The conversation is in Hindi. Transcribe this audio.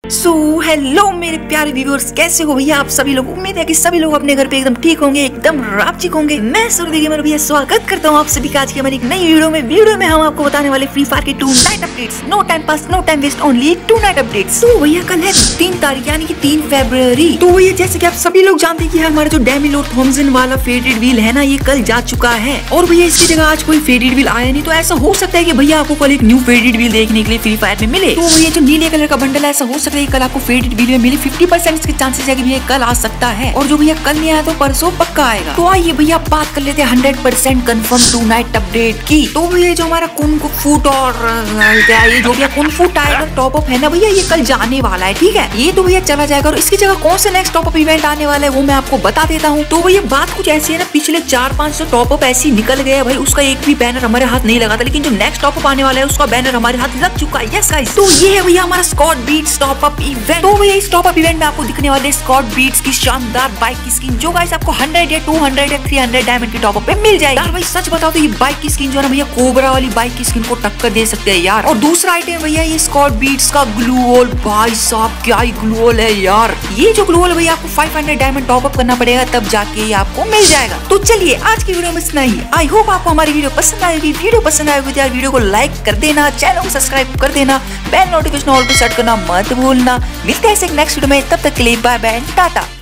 हेलो मेरे प्यारे व्यूअर्स, कैसे हो भैया आप सभी लोग। उम्मीद है कि सभी लोग अपने घर पे एकदम ठीक होंगे, एकदम रापचिक होंगे। मैं सूर्य गेमर भैया स्वागत करता हूँ आप सभी का आज की हमारी एक नई वीडियो में हम आपको बताने वाले फ्री फायर के 2 night updates. No time pass, no time waste, only 2 night updates. तो भैया कल है 3 तारीख यानी कि 3 फरवरी। तो भैया जैसे कि आप सभी लोग जानते हैं कि हमारा जो डेमी लॉर्ड थॉमसन वाला फेडेड व्हील है ना, ये कल जा चुका है और भैया इसकी जगह आज कोई फेडेड व्हील आया नहीं। तो ऐसा हो सकता है कि भैया आपको कल एक न्यू फेडेड व्हील देखने के लिए फ्री फायर में मिले। तो भैया जो नीले कलर का बंडल है, ऐसा हो सकता है कल आपको फेडेड व्हील में मिले। 50% इसके चांसेस है कि भैया कल आ सकता है, और जो भैया कल नहीं आया तो परसों पक्का आएगा। तो आइए भैया बात कर लेते हैं 100% कंफर्म 2 नाइट अपडेट की। तो भैया जो हमारा कुंग फूट और क्या ये जो भैया kung fu tiger top up है ना भैया, ये कल जाने वाला है, ठीक है। ये तो भैया चला जाएगा और इसकी जगह कौन सा नेक्स्ट टॉप अप इवेंट आने वाला है वो मैं आपको बता देता हूँ। तो भैया बात कुछ ऐसी है ना, पिछले 4-5 टॉप अप ऐसी निकल गए भाई, उसका एक भी बैनर हमारे हाथ नहीं लगा था, लेकिन जो नेक्स्ट टॉप अप आने वाला है उसका बैनर हमारे हाथ लग चुका है। यस गाइस, तो ये है भैया हमारा squad beats top up event. तो भैया इस टॉप अप इवेंट में आपको दिखने वाले स्क्वाड बीट्स की शानदार बाइक की स्किन, जो गाइस आपको 100 या 200 या 300 डायमंड की टॉप अप पे मिल जाएगी। यार भाई सच बताओ तो ये बाइक की स्किन जो है ना भैया, कोबरा वाली बाइक की स्किन को टक्कर दे सकते हैं यार। और दूसरा आइटम भैया ये स्क्वाड बीट्स का ग्लू वॉल। भाई साहब क्या ही ग्लू वॉल है यार। ये जो ग्लू वॉल भैया आपको 500 डायमंड टॉप अप करना पड़ेगा, तब जाके ये आपको मिल जाएगा। तो चलिए आज की वीडियो में इतना ही। आई होप आपको हमारी वीडियो पसंद आएगी। वीडियो पसंद आएगी तो यार वीडियो को लाइक कर देना, चैनल को सब्सक्राइब कर देना, बेल नोटिफिकेशन ऑल पे सेट करना मत भूलना। मिलते हैं नेक्स्ट वीडियो में, तब तक के लिए बाय बाय, टाटा।